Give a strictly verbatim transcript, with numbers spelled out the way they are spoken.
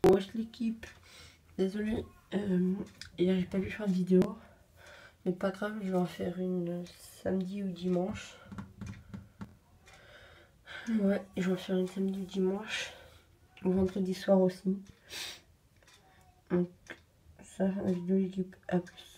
Wesh l'équipe, désolé, euh, hier j'ai pas pu faire de vidéo, mais pas grave, je vais en faire une samedi ou dimanche. Ouais, je vais en faire une samedi ou dimanche, ou vendredi soir aussi. Donc ça, la vidéo l'équipe, à plus.